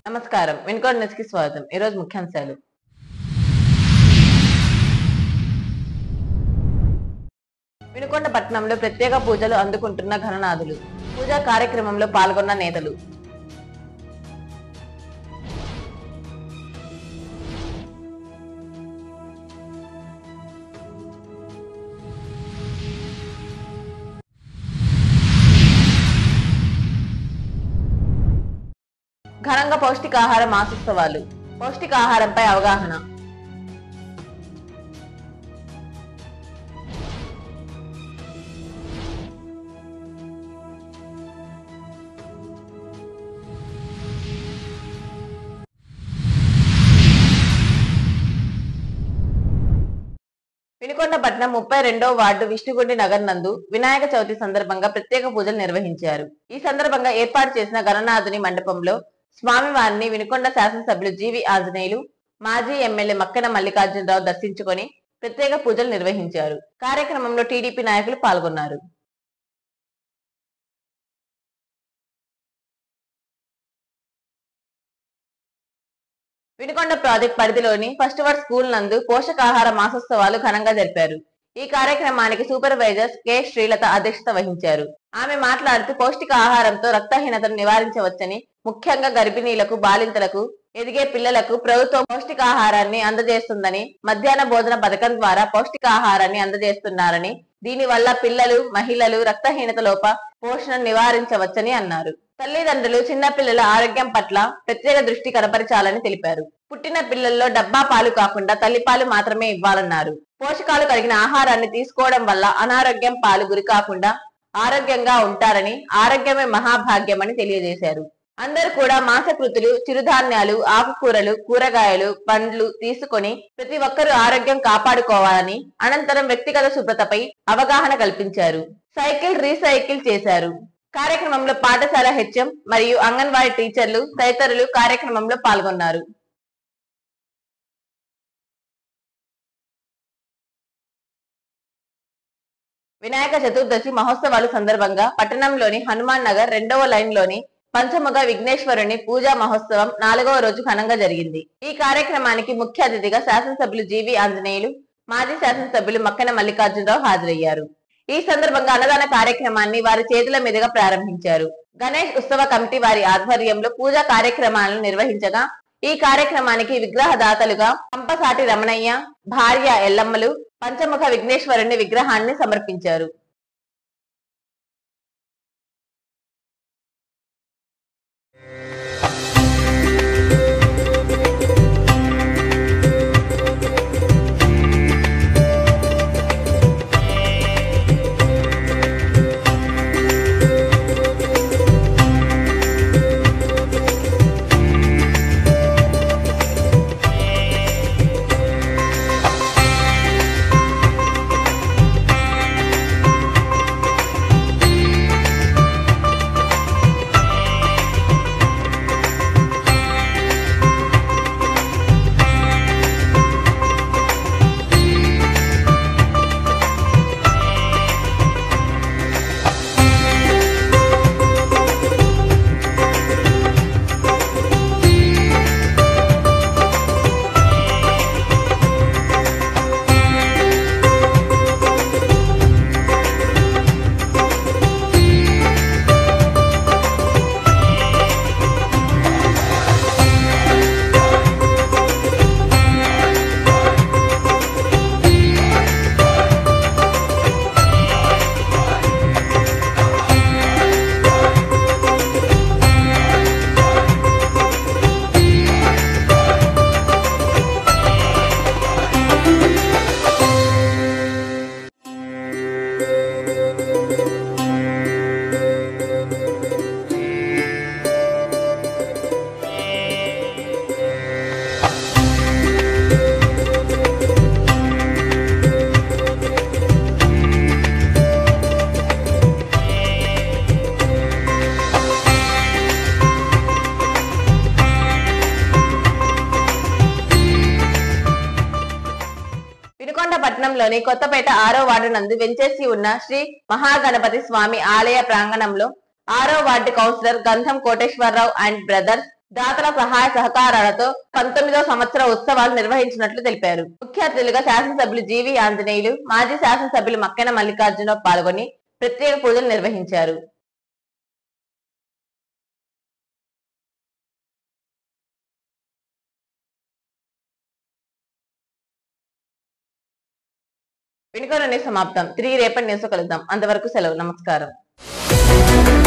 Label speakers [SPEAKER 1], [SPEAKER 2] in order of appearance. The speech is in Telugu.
[SPEAKER 1] నమస్కారం. వినుకొండ న్యూస్ కి స్వాగతం. ఈ రోజు ముఖ్యాంశాలు. వినుకొండ పట్టణంలో ప్రత్యేక పూజలు అందుకుంటున్న గణనాథులు. పూజా కార్యక్రమంలో పాల్గొన్న నేతలు. ఘనంగా పౌష్టికాహార మాసోత్సవాలు. పౌష్టికాహారంపై అవగాహన. వినుకొండ పట్టణం 32వ వార్డు విష్ణుగుండి నగర్ నందు వినాయక చవితి సందర్భంగా ప్రత్యేక పూజలు నిర్వహించారు. ఈ సందర్భంగా ఏర్పాటు చేసిన గణనాథుని మండపంలో స్వామివారిని వినుకొండ శాసనసభ్యులు జీవి ఆంజనేయులు, మాజీ ఎమ్మెల్యే మక్కెన మల్లికార్జునరావు దర్శించుకొని ప్రత్యేక పూజలు నిర్వహించారు. కార్యక్రమంలో టీడీపీ నాయకులు పాల్గొన్నారు. వినుకొండ ప్రాజెక్ట్ పరిధిలోని ఫస్ట్ వర్డ్ స్కూల్ నందు పోషకాహార మాసోత్సవాలు ఘనంగా జరిపారు. ఈ కార్యక్రమానికి సూపర్వైజర్ కె శ్రీలత అధ్యక్షత వహించారు. ఆమె మాట్లాడుతూ పౌష్టికాహారంతో రక్తహీనతను నివారించవచ్చని, ముఖ్యంగా గర్భిణీలకు, బాలింతలకు, ఎదిగే పిల్లలకు ప్రభుత్వం పౌష్టికాహారాన్ని అందజేస్తుందని, మధ్యాహ్న భోజన పథకం ద్వారా పౌష్టికాహారాన్ని అందజేస్తున్నారని, దీనివల్ల పిల్లలు, మహిళలు రక్తహీనత లోప పోషణను నివారించవచ్చని అన్నారు. తల్లిదండ్రులు చిన్నపిల్లల ఆరోగ్యం పట్ల ప్రత్యేక దృష్టి కనపరచాలని తెలిపారు. పుట్టిన పిల్లల్లో డబ్బా పాలు కాకుండా తల్లిపాలు మాత్రమే ఇవ్వాలన్నారు. పోషకాలు కలిగిన ఆహారాన్ని తీసుకోవడం వల్ల అనారోగ్యం పాలు గురి కాకుండా ఆరోగ్యంగా ఉంటారని, ఆరోగ్యమే మహాభాగ్యమని తెలియజేశారు. అందరూ కూడా మాంసకృతులు, చిరుధాన్యాలు, ఆకుకూరలు, కూరగాయలు, పండ్లు తీసుకొని ప్రతి ఒక్కరూ ఆరోగ్యం కాపాడుకోవాలని, అనంతరం వ్యక్తిగత శుభ్రతపై అవగాహన కల్పించారు. సైకిల్ రీసైకిల్ చేశారు. కార్యక్రమంలో పాఠశాల హెచ్ఎం మరియు అంగన్వాడీ టీచర్లు తదితరులు కార్యక్రమంలో పాల్గొన్నారు. వినాయక చతుర్దశి మహోత్సవాల సందర్భంగా పట్టణంలోని హనుమాన్ నగర్ 2వ లైన్ లోని పంచముఖ విఘ్నేశ్వరుని పూజా మహోత్సవం 4వ రోజు ఘనంగా జరిగింది. ఈ కార్యక్రమానికి ముఖ్య అతిథిగా శాసనసభ్యులు జీవి ఆంజనేయులు, మాజీ శాసనసభ్యులు మక్కెన మల్లికార్జునరావు హాజరయ్యారు. ఈ సందర్భంగా అన్నదాన కార్యక్రమాన్ని వారి చేతుల మీదుగా ప్రారంభించారు. గణేష్ ఉత్సవ కమిటీ వారి ఆధ్వర్యంలో పూజా కార్యక్రమాలను నిర్వహించగా, ఈ కార్యక్రమానికి విగ్రహదాతలుగా కంపసాటి రమణయ్య, భార్య ఎల్లమ్మలు పంచముఖ విఘ్నేశ్వరుని విగ్రహాన్ని సమర్పించారు. పట్టణంలోని కొత్తపేట 6వ వార్డు నందు వెంచేసి ఉన్న శ్రీ మహాగణపతి స్వామి ఆలయ ప్రాంగణంలో 6వ వార్డు కౌన్సిలర్ గంధం కోటేశ్వరరావు అండ్ బ్రదర్స్ దాతల సహాయ సహకారాలతో 19వ సంవత్సర ఉత్సవాలు నిర్వహించినట్లు తెలిపారు. ముఖ్య అతిథులుగా శాసనసభ్యులు జీవి ఆంజనేయులు, మాజీ శాసనసభ్యులు మక్కెన మల్లికార్జున పాల్గొని ప్రత్యేక పూజలు నిర్వహించారు. వినుకొండ న్యూస్ సమాప్తం. తిరిగి రేపటి న్యూస్ లో కలుద్దాం. అంతవరకు సెలవు. నమస్కారం.